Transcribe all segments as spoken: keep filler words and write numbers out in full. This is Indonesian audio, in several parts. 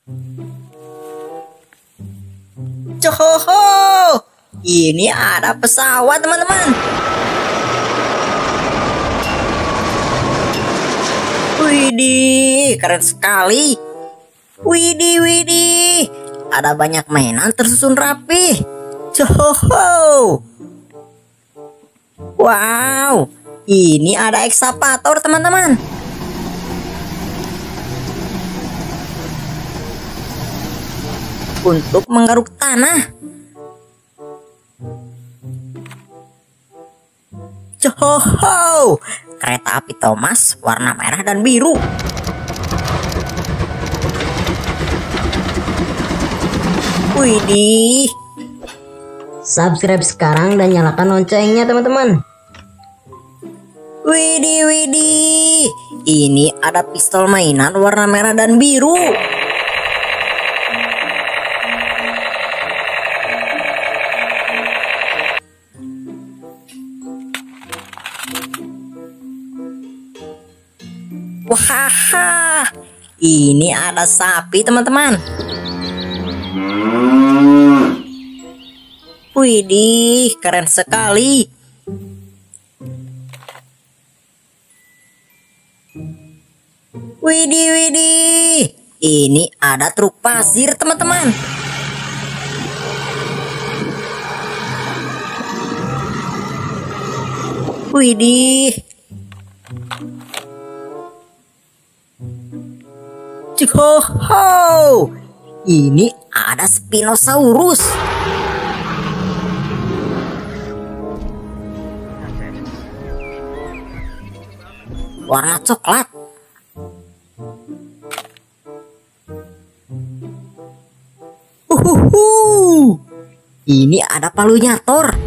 Cohoho, ini ada pesawat teman-teman. Widih, keren sekali. Widih, widih, ada banyak mainan tersusun rapi. Cohoho. Wow, ini ada ekskavator teman-teman. Untuk menggaruk tanah. Cohoho, kereta api Thomas warna merah dan biru. Widih. Subscribe sekarang dan nyalakan loncengnya teman-teman. Widih, widih, ini ada pistol mainan warna merah dan biru. Wah, ini ada sapi teman-teman. Widih, keren sekali. Widih, widih, ini ada truk pasir teman-teman. Widih. Cohoho, ini ada Spinosaurus. Warna coklat. Uhuhu, ini ada palunya Thor.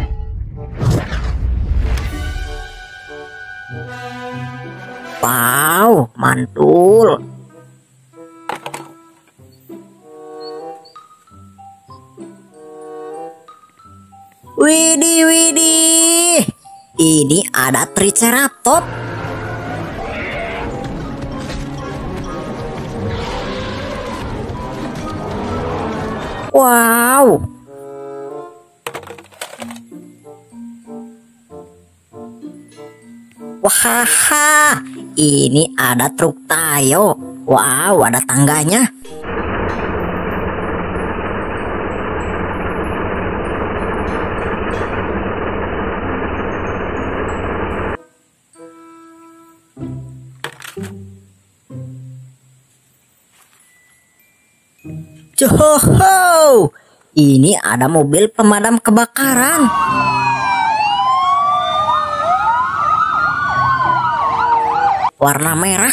Wow, mantul. Widih, widih, ini ada Triceratops. Wow. Wah, ini ada truk Tayo. Wow, ada tangganya. Cohoho, ini ada mobil pemadam kebakaran. Warna merah.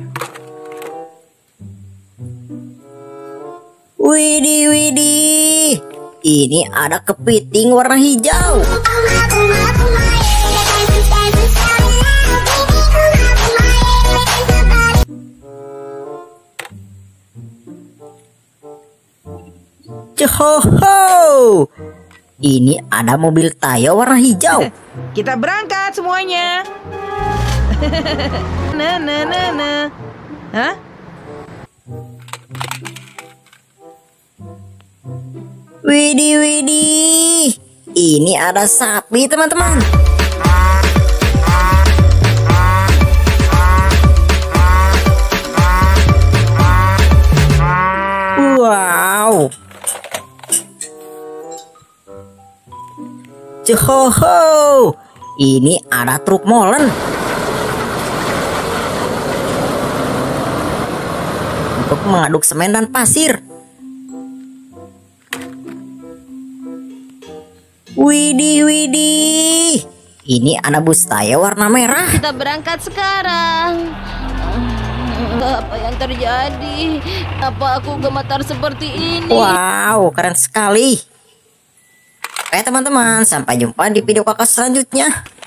Widih, widih, ini ada kepiting warna hijau. Cohoho, ini ada mobil Tayo warna hijau. Kita berangkat semuanya. Nah, nah, nah, nah. Hah? Widih, widih, ini ada sapi teman-teman. Wow. Cohoho, ini ada truk molen. Untuk mengaduk semen dan pasir. Widih, widih, ini ada bus Tayo warna merah. Kita berangkat sekarang. Apa yang terjadi? Apa aku gemetar seperti ini? Wow, keren sekali. Oke teman-teman, sampai jumpa di video kakak selanjutnya.